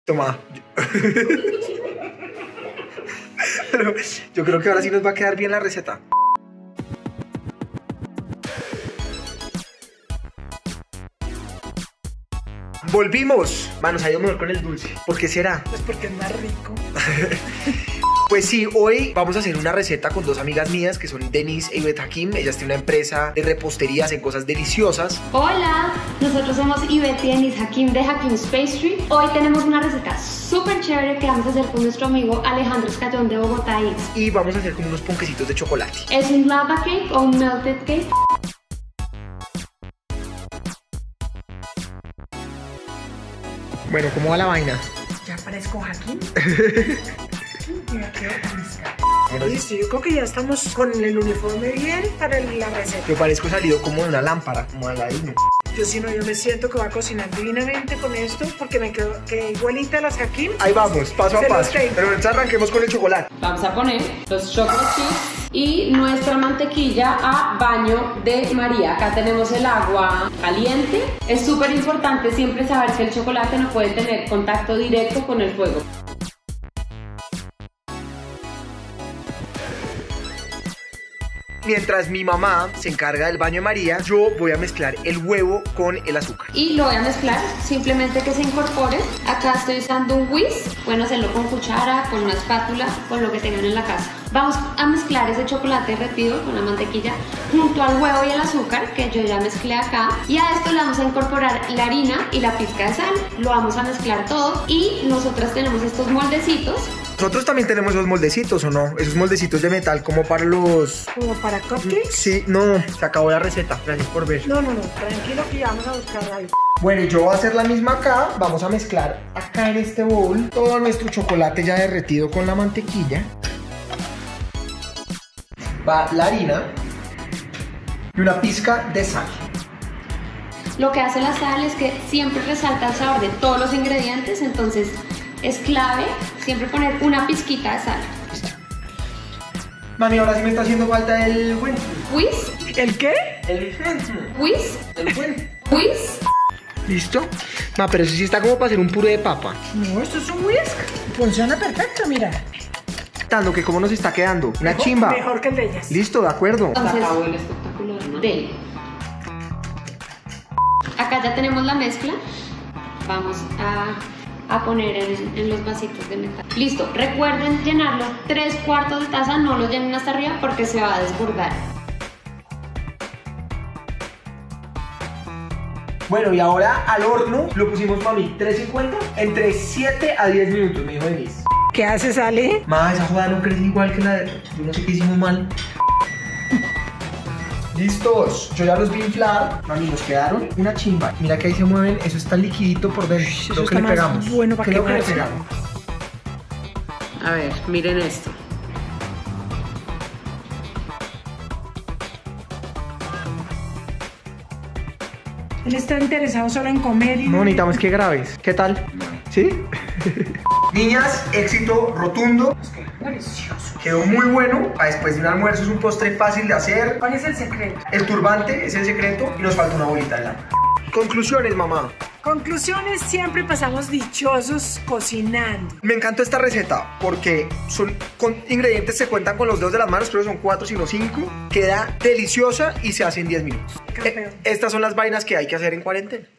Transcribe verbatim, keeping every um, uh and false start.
Toma. Pero yo creo que ahora sí nos va a quedar bien la receta. Volvimos. Manos, ha ido mejor con el dulce. ¿Por qué será? Pues porque es más rico. Pues sí, hoy vamos a hacer una receta con dos amigas mías que son Denise e Ivette Hakim. Ellas tienen una empresa de repostería, hacen cosas deliciosas. Hola, nosotros somos Ivette y Denise Hakim de Hakim's Pastry. Hoy tenemos una receta súper chévere que vamos a hacer con nuestro amigo Alejandro Escayón de Bogotá. Y vamos a hacer como unos ponquecitos de chocolate. Es un lava cake o un melted cake. Bueno, ¿cómo va la vaina? ¿Ya parezco Hakim? Ya quedó lista. Bueno, Listo, yo creo que ya estamos con el uniforme bien para la receta. yo parezco salido como de una lámpara, como Aladino. Yo sí, no, yo me siento que va a cocinar divinamente con esto porque me quedo que igualita a las Hakim. Ahí vamos, paso a Se los paso. tengo. Pero entonces arranquemos con el chocolate. Vamos a poner los chocolate chips y nuestra mantequilla a baño de María. Acá tenemos el agua caliente. Es súper importante siempre saber que el chocolate no puede tener contacto directo con el fuego. Mientras mi mamá se encarga del baño de María, yo voy a mezclar el huevo con el azúcar. Y lo voy a mezclar, simplemente que se incorpore. Acá estoy usando un whisk, pueden hacerlo con cuchara, con una espátula, con lo que tengan en la casa. Vamos a mezclar ese chocolate derretido con la mantequilla junto al huevo y el azúcar que yo ya mezclé acá. Y a esto le vamos a incorporar la harina y la pizca de sal. Lo vamos a mezclar todo y nosotras tenemos estos moldecitos. Nosotros también tenemos esos moldecitos, ¿o no? Esos moldecitos de metal como para los... ¿Como para cupcakes? Sí, no, se acabó la receta, gracias por ver. No, no, no, tranquilo que ya vamos a buscar algo. Bueno, yo voy a hacer la misma acá. Vamos a mezclar acá en este bowl todo nuestro chocolate ya derretido con la mantequilla. Va la harina y una pizca de sal. Lo que hace la sal es que siempre resalta el sabor de todos los ingredientes, entonces es clave siempre poner una pizquita de sal. Listo. Mami, ahora sí me está haciendo falta el buen. Whisk, ¿El qué? El whisk, el buen. whisk. ¿Listo? Ma, pero eso sí está como para hacer un puré de papa. No, esto es un whisk. Funciona perfecto, mira. Tando, que cómo nos está quedando. Una Mejor- chimba. Mejor que el de ellas. Listo, de acuerdo. Entonces, el espectacular, ¿no? Dele. Acá ya tenemos la mezcla. Vamos a, a poner en, en los vasitos de metal. Listo. Recuerden llenarlo tres cuartos de taza. No lo llenen hasta arriba porque se va a desbordar. Bueno, y ahora al horno lo pusimos, mami, trescientos cincuenta. Entre siete a diez minutos, me dijo Denise. ¿Qué haces, Ale? Ma, esa joda no crece igual que la de... Yo no sé qué hicimos mal. Listos, yo ya los vi inflar. Mami, nos quedaron una chimba. Mira que ahí se mueven, eso está liquidito por dentro. Eso Lo que está le más pegamos. bueno para ¿Qué es lo que le quemarse. pegamos? A ver, miren esto. Él está interesado solo en comer y... No, necesitamos que grabes. ¿Qué tal? ¿Sí? Niñas, éxito rotundo. Delicioso. Quedó muy bueno. Para después de un almuerzo es un postre fácil de hacer. ¿Cuál es el secreto? El turbante es el secreto y nos falta una bolita de lana. Conclusiones, mamá. Conclusiones, siempre pasamos dichosos cocinando. Me encantó esta receta porque son con ingredientes se cuentan con los dedos de las manos, pero son cuatro sino cinco. Queda deliciosa y se hace en diez minutos. Campeón. Eh, estas son las vainas que hay que hacer en cuarentena.